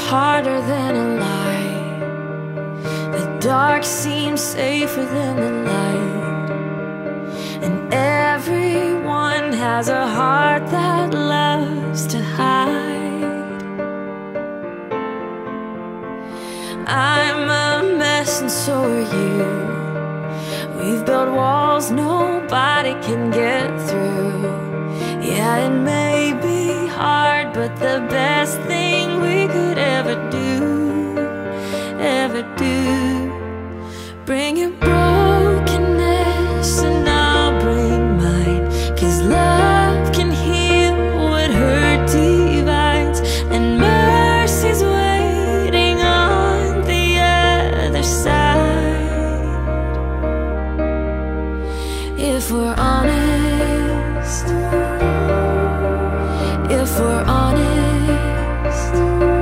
harder than a lie. The dark seems safer than the light, and everyone has a heart that loves to hide. I'm a mess and so are you. We've built walls nobody can get through. Yeah, it may be hard, but the best thing we could ever do, ever do. Bring your brokenness and I'll bring mine, 'cause love can heal what hurt divides, and mercy's waiting on the other side. If we're honest, if we're honest,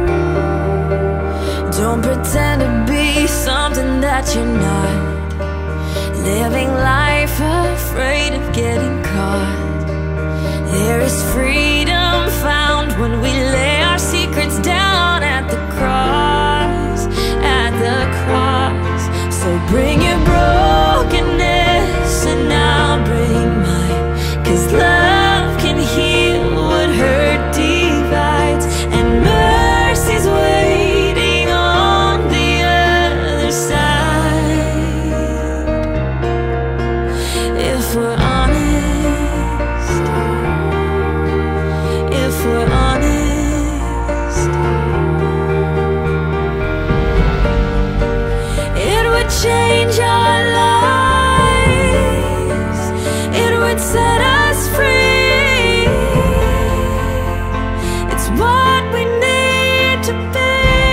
don't pretend to be something that you're not. Living life afraid of getting caught. There is freedom found when we lay our secrets down at the cross, at the cross. So bring your brokenness and I'll bring mine, 'cause love can heal what hurt divides, and mercy's waiting on the other side. If we're honest, if we're honest, it would change our lives, it would set us free. It's what we need to be.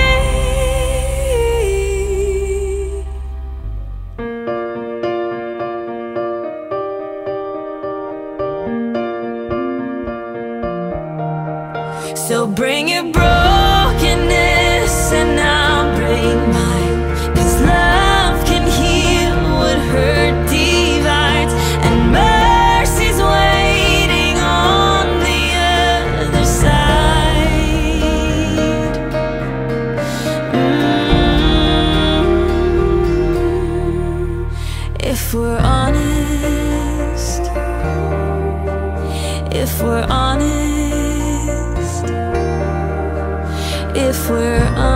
So bring your brokenness and I'll bring mine, 'cause love can heal what hurt divides, and mercy's waiting on the other side. If we're honest, if we're honest, if we're honest.